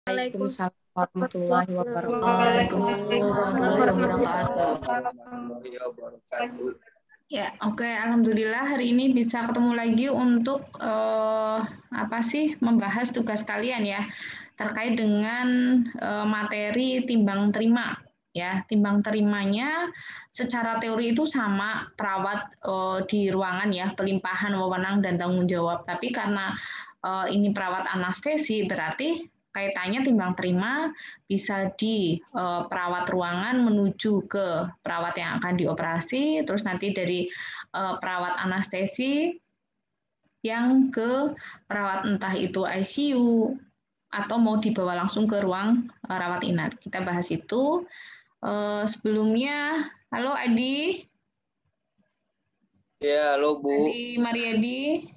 Waalaikumsalam warahmatullahi wabarakatuh. Ya, oke. Alhamdulillah hari ini bisa ketemu lagi untuk membahas tugas kalian ya terkait dengan materi timbang terima. Ya, timbang terimanya secara teori itu sama perawat di ruangan ya, pelimpahan wewenang dan tanggung jawab. Tapi karena ini perawat anestesi berarti kaitannya timbang terima bisa di perawat ruangan menuju ke perawat yang akan dioperasi, terus nanti dari perawat anestesi yang ke perawat entah itu ICU atau mau dibawa langsung ke ruang rawat inap. Kita bahas itu. Sebelumnya, halo Adi. Ya, halo Bu. Adi Mariadi.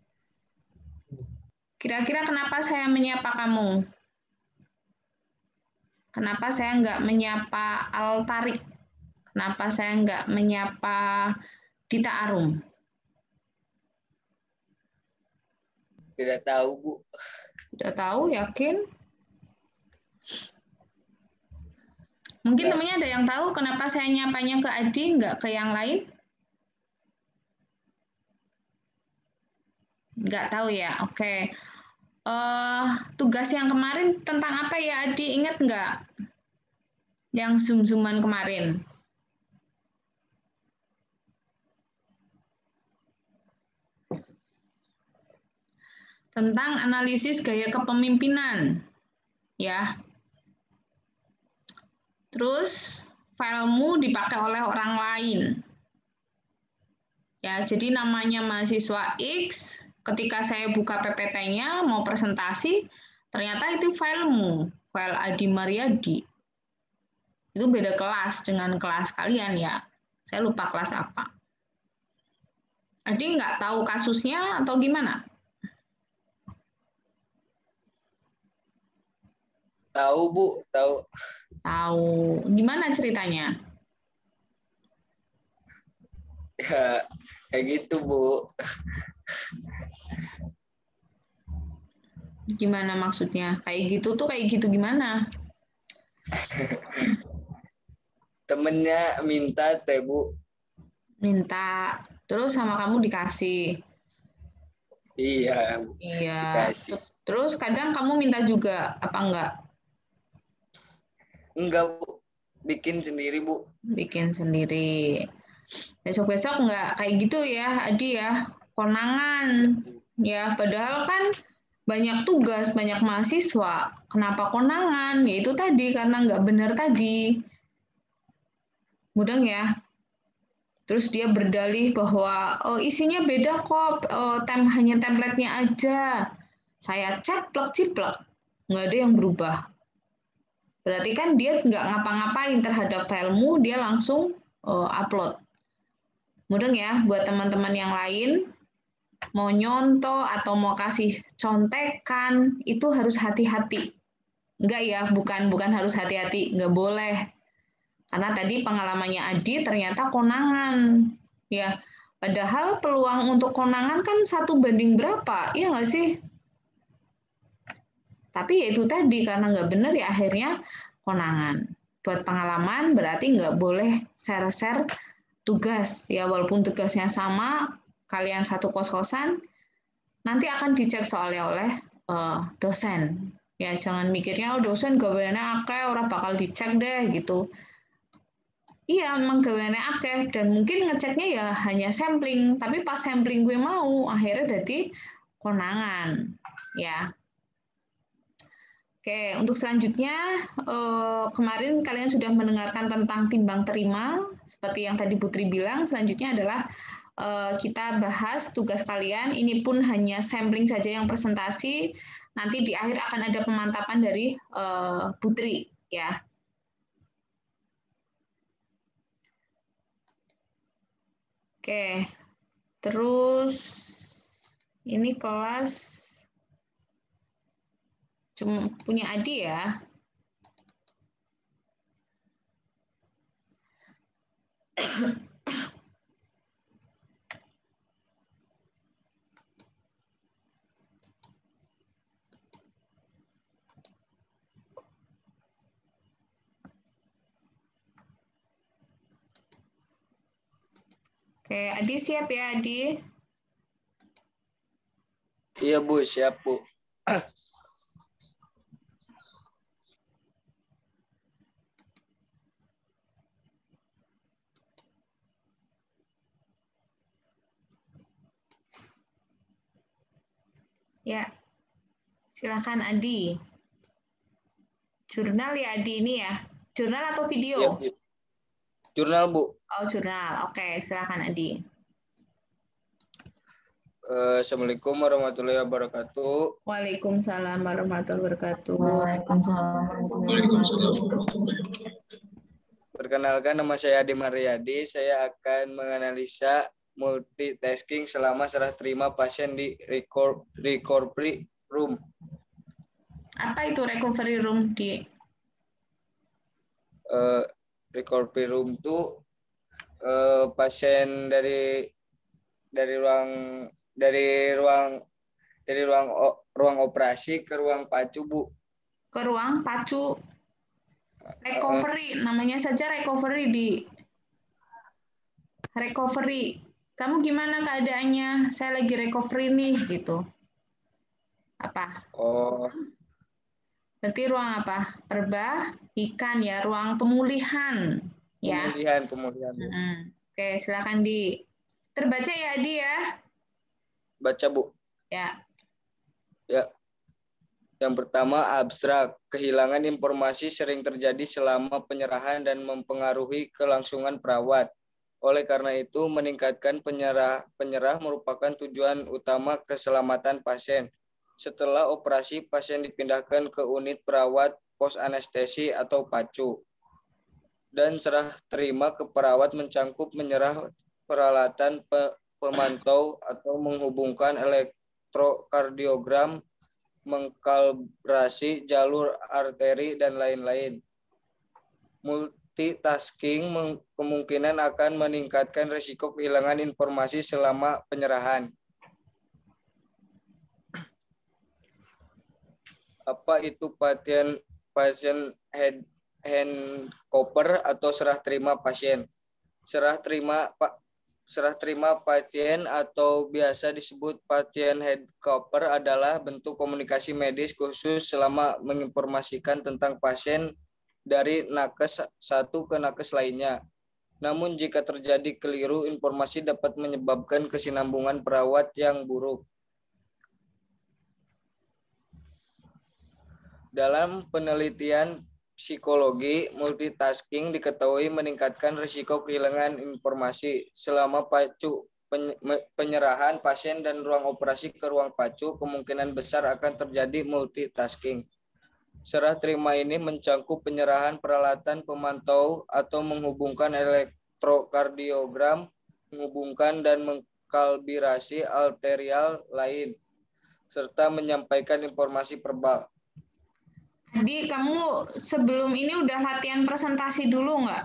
Kira-kira kenapa saya menyapa kamu? Kenapa saya nggak menyapa Al-Tarik? Kenapa saya nggak menyapa Dita Arum? Tidak tahu, Bu. Tidak tahu, yakin? Mungkin temannya ada yang tahu kenapa saya nyapanya ke Adi, nggak ke yang lain? Nggak tahu ya, oke. Tugas yang kemarin tentang apa ya Adi, ingat nggak? Yang zoom-zooman kemarin. Tentang analisis gaya kepemimpinan. Ya. Terus filemu dipakai oleh orang lain. Ya, jadi namanya mahasiswa X, ketika saya buka PPT-nya mau presentasi, ternyata itu filemu, file Adi Mariadi. Itu beda kelas dengan kelas kalian ya. Saya lupa kelas apa. Adi nggak tahu kasusnya atau gimana? Tahu, Bu, tahu. Tahu. Gimana ceritanya? Ya, kayak gitu, Bu. Gimana maksudnya? Kayak gitu tuh kayak gitu gimana? Temennya minta teh, Bu. Minta. Terus sama kamu dikasih. Iya, Bu. Iya. Dikasih. Terus kadang kamu minta juga, apa enggak? Enggak, Bu. Bikin sendiri, Bu. Bikin sendiri. Besok-besok enggak kayak gitu ya, Adi ya. Konangan. Ya, padahal kan banyak tugas, banyak mahasiswa. Kenapa konangan? Ya itu tadi, karena enggak benar tadi. Mudeng ya. Terus dia berdalih bahwa isinya beda kok, hanya template-nya aja. Saya cek plek-ciplek, nggak ada yang berubah. Berarti kan dia nggak ngapa-ngapain terhadap filemu, dia langsung upload. Mudeng ya, buat teman-teman yang lain, mau nyontoh atau mau kasih contekan, itu harus hati-hati. Enggak ya, bukan harus hati-hati, nggak boleh. Karena tadi pengalamannya Adi ternyata konangan. Ya, padahal peluang untuk konangan kan 1 banding berapa, iya nggak sih? Tapi ya itu tadi, karena nggak benar ya akhirnya konangan. Buat pengalaman berarti nggak boleh share-share tugas. Ya, walaupun tugasnya sama, kalian satu kos-kosan, nanti akan dicek soalnya oleh dosen. Ya, jangan mikirnya, dosen gaweannya akeh, orang bakal dicek deh, gitu. Iya, memang gaweannya akeh dan mungkin ngeceknya ya hanya sampling, tapi pas sampling gue mau akhirnya jadi konangan, ya. Oke, untuk selanjutnya kemarin kalian sudah mendengarkan tentang timbang terima, seperti yang tadi Putri bilang. Selanjutnya adalah kita bahas tugas kalian. Ini pun hanya sampling saja yang presentasi. Nanti di akhir akan ada pemantapan dari Putri, ya. Oke, terus ini kelas cuma punya Adi ya. Oke, Adi siap ya, Adi? Iya Bu, siap Bu. Ya, silakan Adi. Jurnal ya Adi ini ya? Jurnal atau video? Iya Bu. Jurnal Bu. Oh, jurnal. Oke, silakan Adi. Assalamualaikum warahmatullahi wabarakatuh. Waalaikumsalam warahmatullahi wabarakatuh. Waalaikumsalam warahmatullahi wabarakatuh. Perkenalkan, nama saya Adi Mariadi. Saya akan menganalisa multitasking selama serah terima pasien di recovery room. Apa itu recovery room di? Recovery room itu pasien dari ruang operasi ke ruang pacu Bu. Ke ruang pacu. Recovery, namanya saja recovery di. Recovery. Kamu gimana keadaannya? Saya lagi recovery nih gitu. Apa? Oh, Berarti ruang apa? Perbaikan ya, ruang pemulihan. Ya. pemulihan. Oke, silakan di. Terbaca ya Adi ya. Baca Bu. Ya. Ya. Yang pertama, abstrak. Kehilangan informasi sering terjadi selama penyerahan dan mempengaruhi kelangsungan perawat. Oleh karena itu, meningkatkan penyerah merupakan tujuan utama keselamatan pasien. Setelah operasi, pasien dipindahkan ke unit perawat pos anestesi atau pacu. Dan serah terima ke perawat mencangkup menyerah peralatan pemantau atau menghubungkan elektrokardiogram, mengkalibrasi jalur arteri, dan lain-lain. Multitasking kemungkinan akan meningkatkan risiko kehilangan informasi selama penyerahan. Apa itu pasien handcover atau serah terima pasien? Serah terima pasien atau biasa disebut pasien handcover adalah bentuk komunikasi medis khusus selama menginformasikan tentang pasien dari nakes satu ke nakes lainnya. Namun jika terjadi keliru, informasi dapat menyebabkan kesinambungan perawat yang buruk. Dalam penelitian psikologi, multitasking diketahui meningkatkan risiko kehilangan informasi selama penyerahan pasien dan ruang operasi ke ruang pacu. Kemungkinan besar akan terjadi multitasking. Serah terima ini mencangkup penyerahan peralatan pemantau atau menghubungkan elektrokardiogram, menghubungkan dan mengkalibrasi arterial lain, serta menyampaikan informasi verbal. Jadi kamu sebelum ini udah latihan presentasi dulu nggak?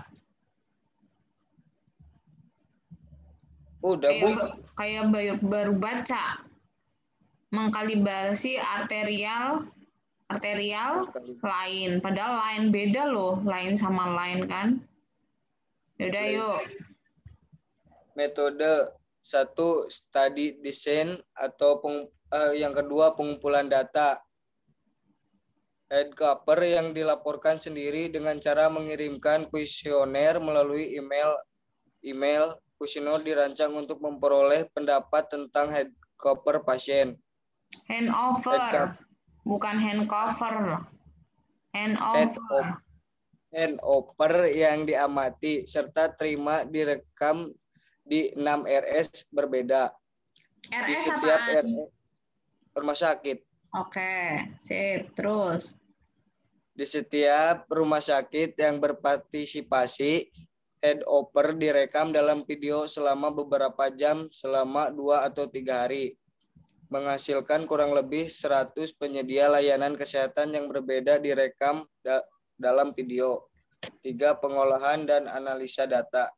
Udah Bu. Kayak baru baca. Mengkalibrasi arterial lain. Padahal lain beda loh. Lain sama lain kan. Yaudah yuk. Metode 1, study design, atau yang kedua pengumpulan data. Headcover yang dilaporkan sendiri dengan cara mengirimkan kuesioner melalui email. Kuesioner dirancang untuk memperoleh pendapat tentang headcover pasien. Handover, bukan handcover. Handover yang diamati serta terima direkam di 6 RS berbeda. RS di setiap apaan? rumah sakit. Oke, sip. Terus. Di setiap rumah sakit yang berpartisipasi, handover direkam dalam video selama beberapa jam selama 2 atau 3 hari. Menghasilkan kurang lebih 100 penyedia layanan kesehatan yang berbeda direkam dalam video. 3, pengolahan dan analisa data.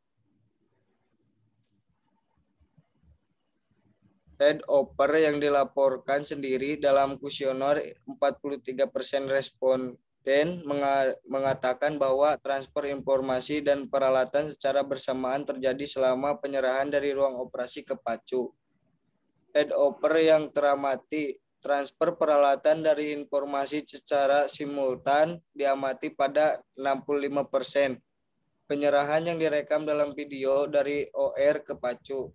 Handover yang dilaporkan sendiri dalam kuesioner 43% responden Dan mengatakan bahwa transfer informasi dan peralatan secara bersamaan terjadi selama penyerahan dari ruang operasi ke pacu. Handover yang teramati, transfer peralatan dari informasi secara simultan diamati pada 65%. Penyerahan yang direkam dalam video dari OR ke pacu.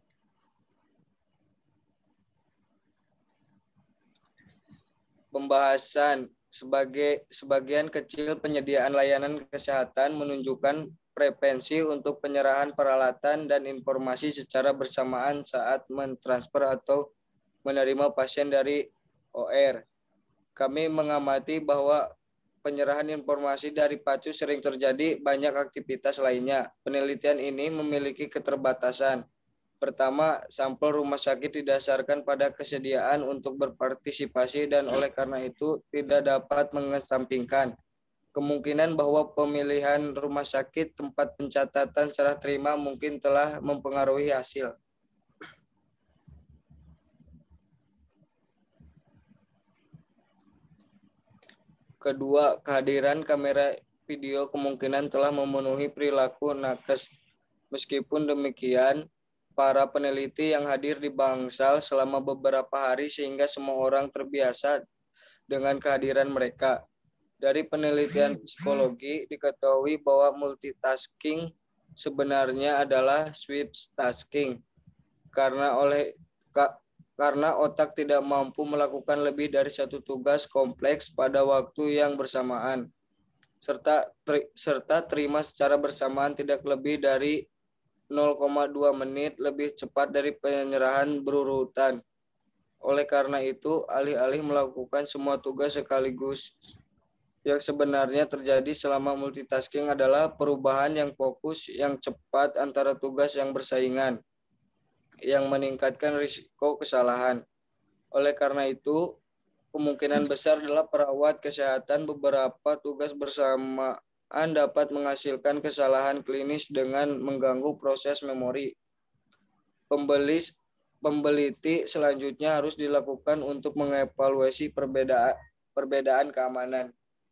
Pembahasan sebagian kecil penyediaan layanan kesehatan menunjukkan preferensi untuk penyerahan peralatan dan informasi secara bersamaan saat mentransfer atau menerima pasien dari OR. Kami mengamati bahwa penyerahan informasi dari pacu sering terjadi banyak aktivitas lainnya. Penelitian ini memiliki keterbatasan. Pertama, sampel rumah sakit didasarkan pada kesediaan untuk berpartisipasi dan oleh karena itu tidak dapat mengesampingkan kemungkinan bahwa pemilihan rumah sakit tempat pencatatan serah terima mungkin telah mempengaruhi hasil. Kedua, kehadiran kamera video kemungkinan telah memenuhi perilaku nakes. Meskipun demikian, para peneliti yang hadir di bangsal selama beberapa hari sehingga semua orang terbiasa dengan kehadiran mereka. Dari penelitian psikologi diketahui bahwa multitasking sebenarnya adalah switch tasking karena otak tidak mampu melakukan lebih dari satu tugas kompleks pada waktu yang bersamaan serta terima secara bersamaan tidak lebih dari 0,2 menit lebih cepat dari penyerahan berurutan. Oleh karena itu, alih-alih melakukan semua tugas sekaligus, yang sebenarnya terjadi selama multitasking adalah perubahan yang fokus yang cepat antara tugas yang bersaingan, yang meningkatkan risiko kesalahan. Oleh karena itu, kemungkinan besar adalah perawat kesehatan beberapa tugas bersamaan dapat menghasilkan kesalahan klinis dengan mengganggu proses memori. Pembeliti selanjutnya harus dilakukan untuk mengevaluasi perbedaan keamanan.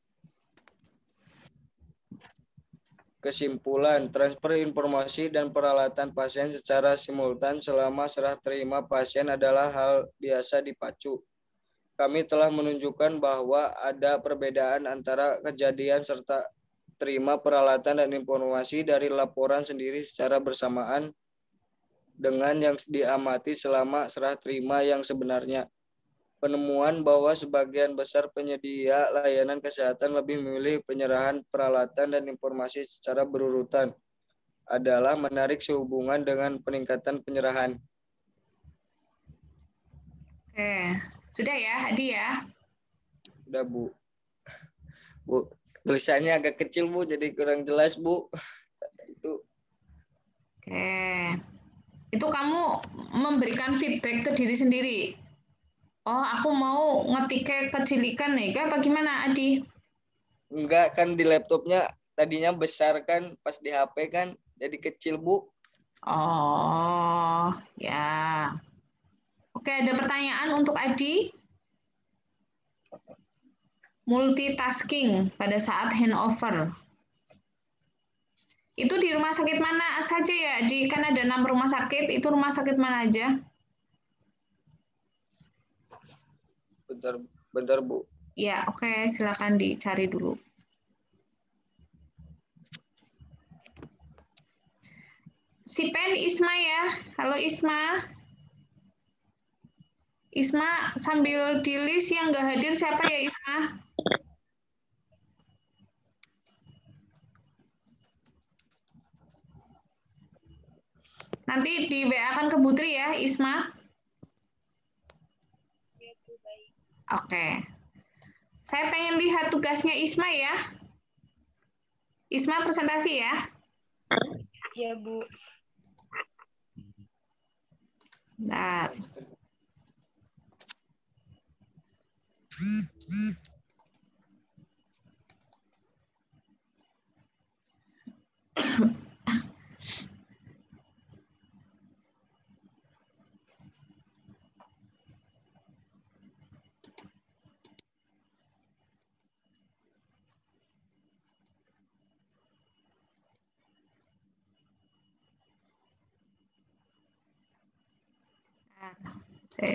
Kesimpulan, transfer informasi dan peralatan pasien secara simultan selama serah terima pasien adalah hal biasa di pacu. Kami telah menunjukkan bahwa ada perbedaan antara kejadian serta terima peralatan dan informasi dari laporan sendiri secara bersamaan dengan yang diamati selama serah terima yang sebenarnya. Penemuan bahwa sebagian besar penyedia layanan kesehatan lebih memilih penyerahan peralatan dan informasi secara berurutan adalah menarik sehubungan dengan peningkatan penyerahan. Oke, sudah ya, Adi ya? Udah, Bu. Bu, tulisannya agak kecil, Bu, jadi kurang jelas, Bu. Itu. Oke. Itu kamu memberikan feedback ke diri sendiri. Oh, aku mau ngetiknya kecilikan nih, apa gimana, Adi? Enggak, kan di laptopnya tadinya besar kan, pas di HP kan jadi kecil, Bu. Oh, ya. Oke, ada pertanyaan untuk Adi? Multitasking pada saat handover. Itu di rumah sakit mana saja ya? Kan ada 6 rumah sakit, itu rumah sakit mana aja? Bentar, Bu. Ya, oke, silakan dicari dulu. Sipen Isma ya. Halo Isma. Isma sambil di list yang nggak hadir siapa ya Isma? Nanti di WA kan ke Putri ya, Isma. Oke. Saya pengen lihat tugasnya Isma ya. Isma presentasi ya. Iya, Bu. Bentar. Bentar. Saya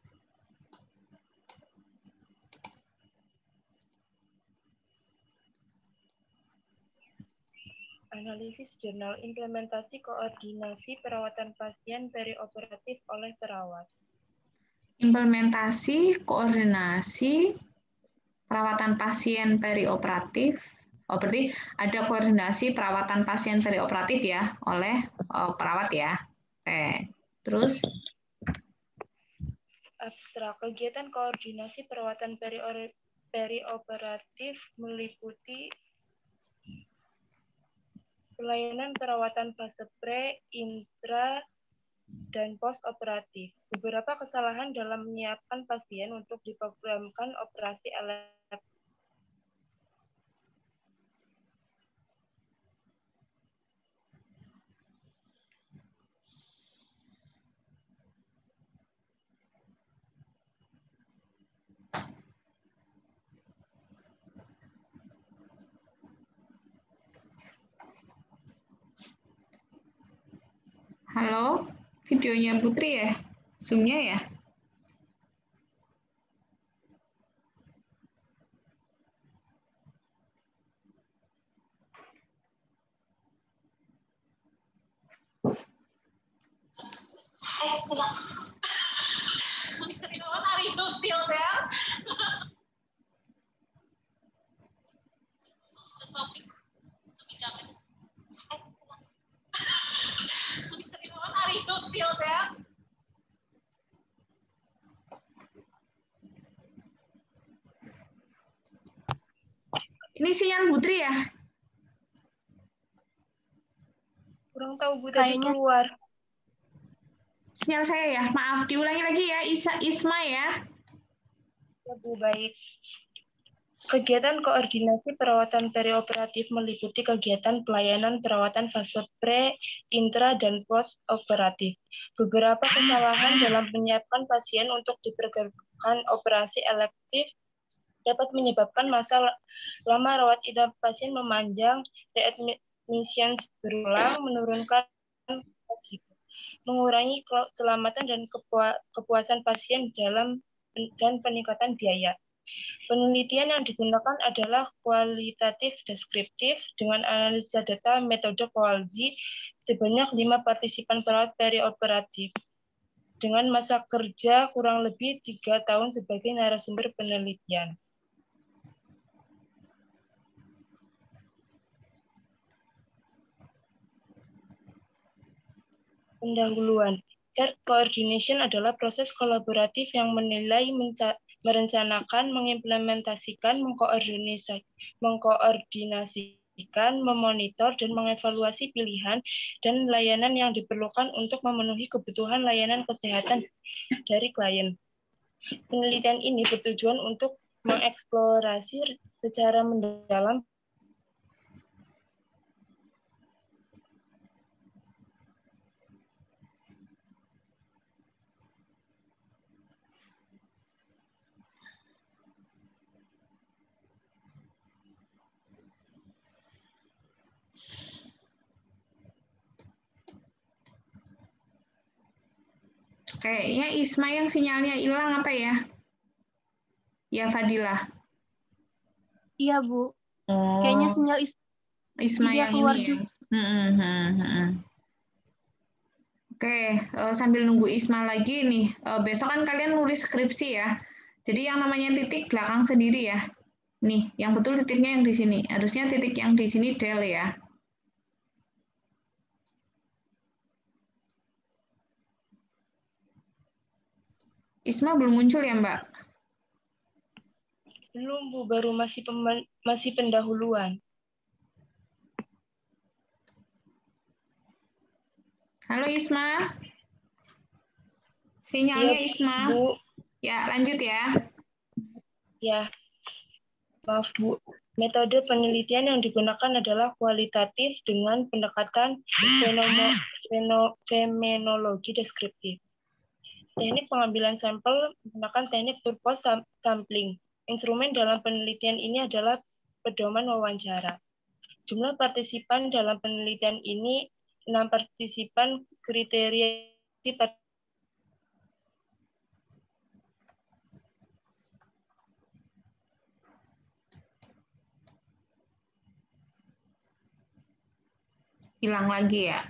Analisis jurnal implementasi koordinasi perawatan pasien perioperatif oleh perawat. implementasi koordinasi perawatan pasien perioperatif. Oh, berarti ada koordinasi perawatan pasien perioperatif ya oleh perawat ya. Oke. Terus Abstrak, kegiatan koordinasi perawatan perioperatif meliputi pelayanan perawatan fase pre, intra, dan post operatif. Beberapa kesalahan dalam menyiapkan pasien untuk diprogramkan operasi elektif. halo, videonya Putri ya? Zoom-nya ya? Ini sinyal Putri ya? Kurang tahu Bu, tadi keluar. Sinyal saya ya? Maaf, diulangi lagi ya, Isma ya. Ya Bu, baik. Kegiatan koordinasi perawatan perioperatif meliputi kegiatan pelayanan perawatan fase pre, intra, dan post operatif. Beberapa kesalahan dalam menyiapkan pasien untuk diprogramkan operasi elektif dapat menyebabkan masa lama rawat inap pasien memanjang, readmissions berulang, menurunkan resiko, mengurangi keselamatan dan kepuasan pasien dan peningkatan biaya. Penelitian yang digunakan adalah kualitatif deskriptif dengan analisa data metode Coalzi sebanyak 5 partisipan perawat perioperatif dengan masa kerja kurang lebih 3 tahun sebagai narasumber penelitian. Pendahuluan. Care coordination adalah proses kolaboratif yang menilai, merencanakan, mengimplementasikan, mengkoordinasikan, memonitor, dan mengevaluasi pilihan dan layanan yang diperlukan untuk memenuhi kebutuhan layanan kesehatan dari klien. Penelitian ini bertujuan untuk mengeksplorasi secara mendalam Kayaknya Isma yang sinyalnya hilang apa ya? Ya, Fadilah. Iya, Bu. Oh, Kayaknya sinyal Isma dia yang keluar ini juga. ya. Oke, sambil nunggu Isma lagi nih. Besok kan kalian nulis skripsi ya. Jadi yang namanya titik belakang sendiri ya. Nih, yang betul titiknya yang di sini. Harusnya titik yang di sini del ya. Isma belum muncul ya, Mbak? Belum Bu, baru masih pendahuluan. Halo Isma. Sinyalnya Ya, Isma. Bu. Ya, lanjut ya. Ya, maaf Bu. Metode penelitian yang digunakan adalah kualitatif dengan pendekatan fenomenologi deskriptif. Teknik pengambilan sampel menggunakan teknik purpose sampling. Instrumen dalam penelitian ini adalah pedoman wawancara. Jumlah partisipan dalam penelitian ini 6 partisipan kriteria hilang lagi ya.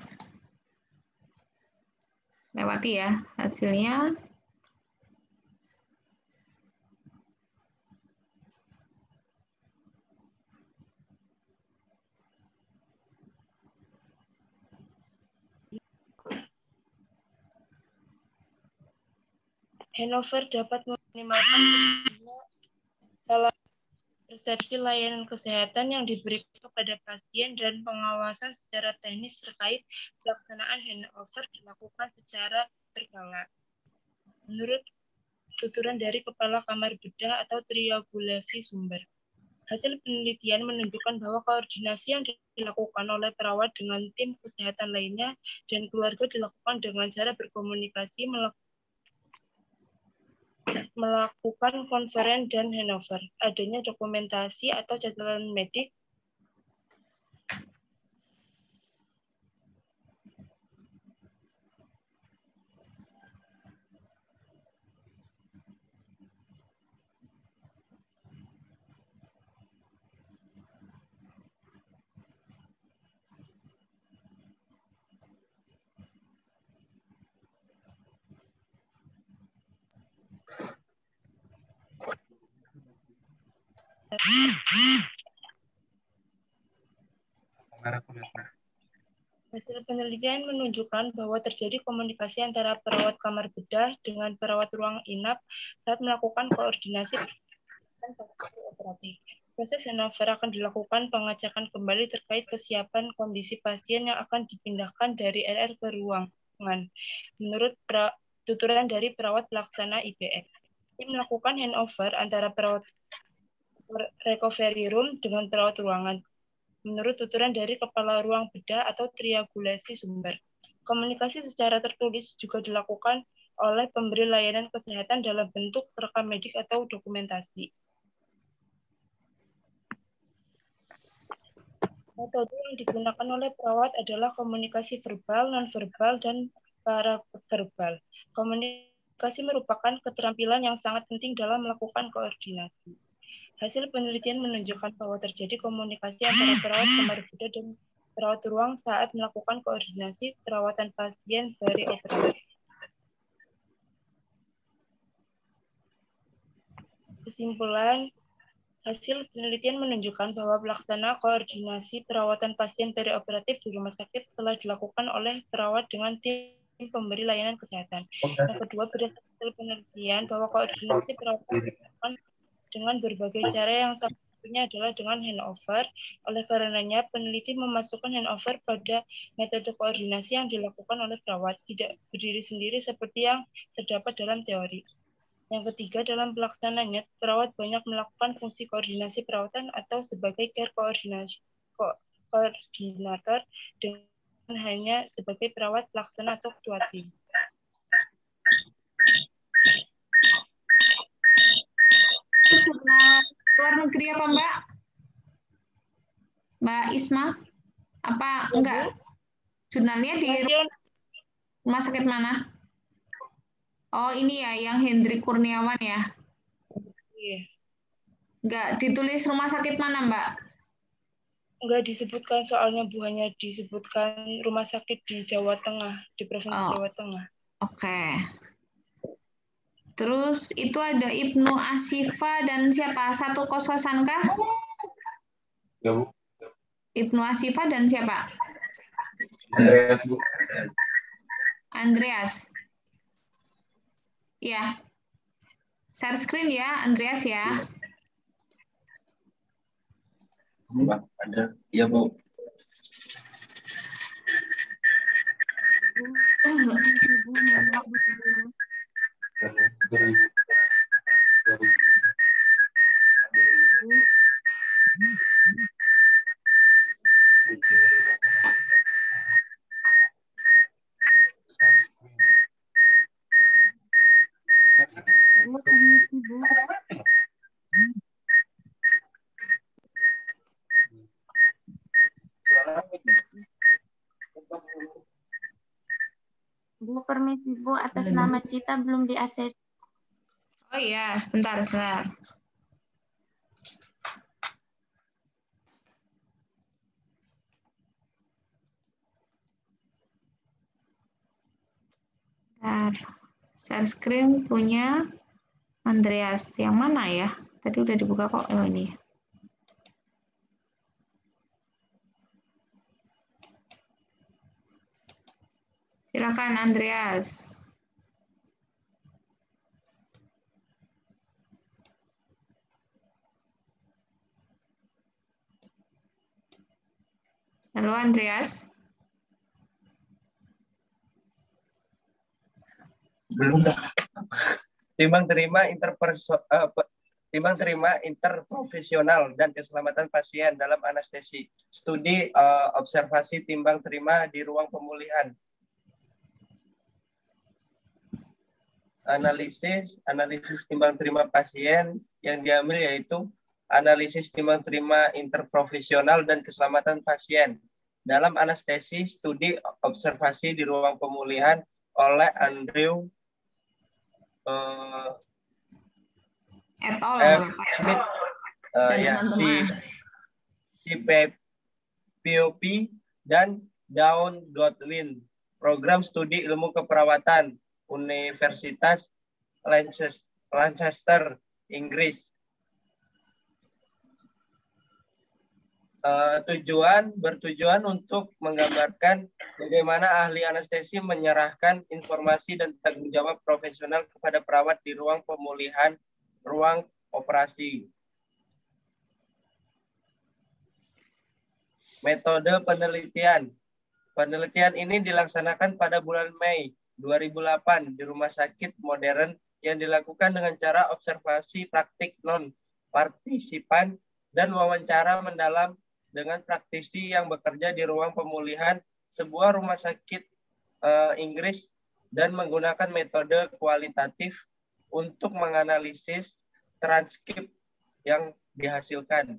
Lewati ya hasilnya. Hannover dapat meminimalkan terjadinya salah persepsi layanan kesehatan yang diberikan kepada pasien dan pengawasan secara teknis terkait pelaksanaan handover dilakukan secara berkala. Menurut tuturan dari Kepala Kamar Bedah atau triangulasi sumber, hasil penelitian menunjukkan bahwa koordinasi yang dilakukan oleh perawat dengan tim kesehatan lainnya dan keluarga dilakukan dengan cara berkomunikasi, melakukan konferen dan handover. Adanya dokumentasi atau catatan medik Hasil penelitian menunjukkan bahwa terjadi komunikasi antara perawat kamar bedah dengan perawat ruang inap saat melakukan koordinasi operatif. Proses handover akan dilakukan pengecekan kembali terkait kesiapan kondisi pasien yang akan dipindahkan dari RR ke ruangan. Menurut tuturan dari perawat pelaksana IBR, tim melakukan handover antara perawat recovery room dengan perawat ruangan. Menurut tuturan dari Kepala Ruang Bedah atau triangulasi sumber, komunikasi secara tertulis juga dilakukan oleh pemberi layanan kesehatan dalam bentuk rekam medik atau dokumentasi. Metode yang digunakan oleh perawat adalah komunikasi verbal, nonverbal, dan paraverbal. Komunikasi merupakan keterampilan yang sangat penting dalam melakukan koordinasi. Hasil penelitian menunjukkan bahwa terjadi komunikasi antara perawat kamar bedah dan perawat ruang saat melakukan koordinasi perawatan pasien perioperatif. Kesimpulan, hasil penelitian menunjukkan bahwa pelaksana koordinasi perawatan pasien perioperatif di rumah sakit telah dilakukan oleh perawat dengan tim pemberi layanan kesehatan. Yang kedua, berdasarkan hasil penelitian bahwa koordinasi perawatan dilakukan dengan berbagai cara yang salah satunya adalah dengan handover. Oleh karenanya, peneliti memasukkan handover pada metode koordinasi yang dilakukan oleh perawat, tidak berdiri sendiri seperti yang terdapat dalam teori. Yang ketiga, dalam pelaksananya, perawat banyak melakukan fungsi koordinasi perawatan atau sebagai care koordinator dengan hanya sebagai perawat pelaksana atau ketua tim. Jurnal luar negeri apa Mbak? Mbak Isma? Apa enggak? Jurnalnya di rumah sakit mana? Oh ini ya, yang Hendrik Kurniawan ya? Iya. Enggak ditulis rumah sakit mana Mbak? Enggak disebutkan soalnya Bu, hanya disebutkan rumah sakit di Jawa Tengah, di Provinsi Jawa Tengah. Oke. Terus itu ada Ibnu Asifa dan siapa? Satu kos-kosan kah? Ya, Bu. Ibnu Asifa dan siapa? Andreas, Bu. Andreas. Ya. Share screen ya, Andreas ya. Mbak, ada. Iya, Bu. Bu, permisi Bu, atas nama Cita belum di-akses. Oh iya, sebentar. Bentar. Share screen punya Andreas. Yang mana ya? Tadi udah dibuka kok. Oh, ini. Silakan Andreas. Halo Andreas. Belum. Timbang terima interprofesional dan keselamatan pasien dalam anestesi. Studi observasi timbang terima di ruang pemulihan. Analisis timbang terima pasien yang diambil yaitu analisis timbang terima interprofesional dan keselamatan pasien dalam anestesi, studi observasi di ruang pemulihan oleh Andrew et al. Smith dan teman-teman. POP dan Dawn Godwin, program studi ilmu keperawatan, Universitas Lancaster, Inggris. Bertujuan untuk menggambarkan bagaimana ahli anestesi menyerahkan informasi dan tanggung jawab profesional kepada perawat di ruang pemulihan, ruang operasi. Metode penelitian. Penelitian ini dilaksanakan pada bulan Mei 2008 di Rumah Sakit Modern yang dilakukan dengan cara observasi praktik non-partisipan dan wawancara mendalam dengan praktisi yang bekerja di ruang pemulihan sebuah rumah sakit Inggris dan menggunakan metode kualitatif untuk menganalisis transkrip yang dihasilkan.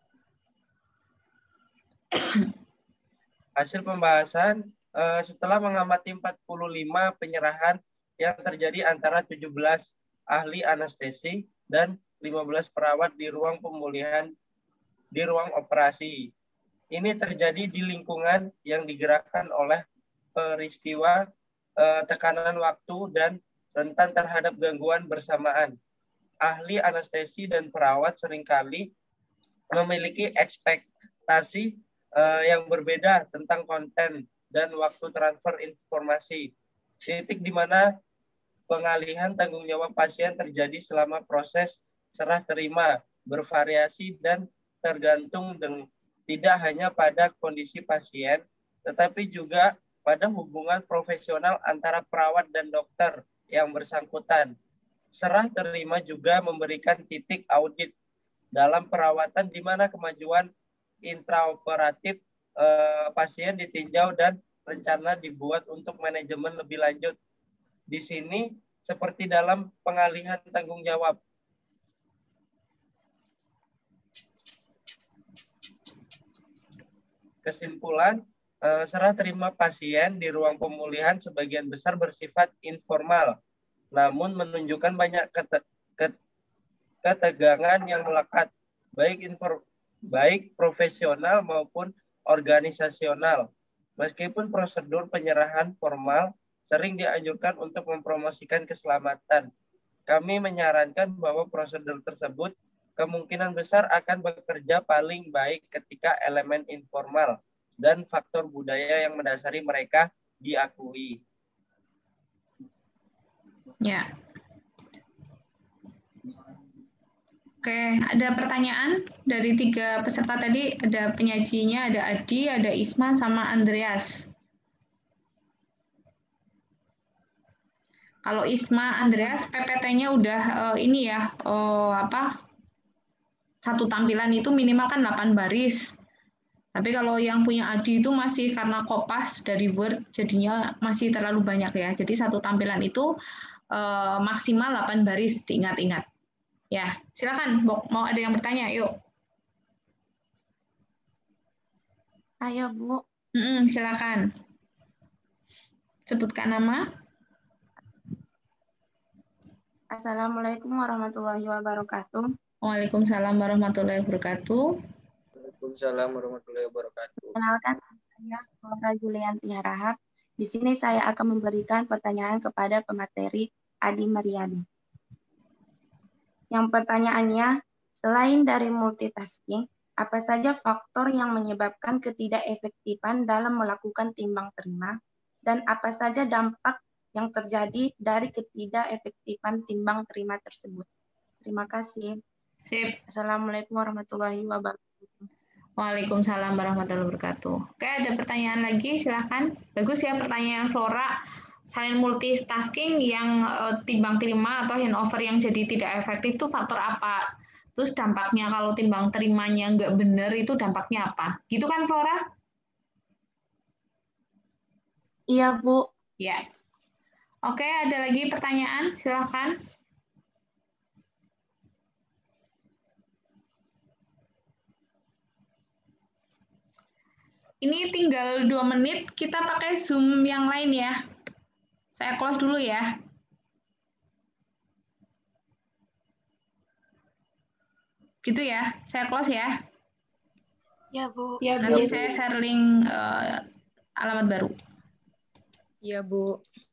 Hasil pembahasan setelah mengamati 45 penyerahan yang terjadi antara 17 ahli anestesi dan 15 perawat di ruang pemulihan di ruang operasi. Ini terjadi di lingkungan yang digerakkan oleh peristiwa tekanan waktu dan rentan terhadap gangguan bersamaan. Ahli anestesi dan perawat seringkali memiliki ekspektasi yang berbeda tentang konten dan waktu transfer informasi. Titik di mana pengalihan tanggung jawab pasien terjadi selama proses serah terima bervariasi dan tergantung tidak hanya pada kondisi pasien, tetapi juga pada hubungan profesional antara perawat dan dokter yang bersangkutan. Serah terima juga memberikan titik audit dalam perawatan di mana kemajuan intraoperatif pasien ditinjau dan rencana dibuat untuk manajemen lebih lanjut. Di sini seperti dalam pengalihan tanggung jawab. Kesimpulan, serah terima pasien di ruang pemulihan sebagian besar bersifat informal, namun menunjukkan banyak ketegangan yang melekat, baik profesional maupun organisasional. Meskipun prosedur penyerahan formal sering dianjurkan untuk mempromosikan keselamatan, kami menyarankan bahwa prosedur tersebut kemungkinan besar akan bekerja paling baik ketika elemen informal dan faktor budaya yang mendasari mereka diakui. Ya. Oke, ada pertanyaan dari 3 peserta tadi. Ada penyajinya, ada Adi, ada Isma, sama Andreas. Kalau Isma, Andreas, PPT-nya udah ini ya, satu tampilan itu minimal kan 8 baris. Tapi kalau yang punya Adi itu masih karena kopas dari Word, jadinya masih terlalu banyak ya. Jadi satu tampilan itu maksimal 8 baris, diingat-ingat. Ya, silakan. Mau ada yang bertanya? Yuk. Ayo, Bu. Silakan. Sebutkan nama. Assalamualaikum warahmatullahi wabarakatuh. Waalaikumsalam warahmatullahi wabarakatuh. Waalaikumsalam warahmatullahi wabarakatuh. Kenalkan, saya Laura Julianti Harahap Di sini saya akan memberikan pertanyaan kepada pemateri Adi Mariani. Yang pertanyaannya, selain dari multitasking, apa saja faktor yang menyebabkan ketidakefektifan dalam melakukan timbang terima, dan apa saja dampak yang terjadi dari ketidakefektifan timbang terima tersebut? Terima kasih. Sip. Assalamualaikum warahmatullahi wabarakatuh. Waalaikumsalam warahmatullahi wabarakatuh. Oke, ada pertanyaan lagi, silahkan. Bagus ya pertanyaan Flora. Selain multitasking yang timbang terima atau handover yang jadi tidak efektif itu faktor apa? Terus dampaknya kalau timbang terimanya nggak benar itu dampaknya apa? Gitu kan Flora? Iya, Bu. Ya. Oke, ada lagi pertanyaan? Silahkan. Ini tinggal 2 menit, kita pakai Zoom yang lain ya. Saya close dulu ya. Gitu ya, saya close ya. Ya, Bu. Nanti saya share link alamat baru. Ya, Bu.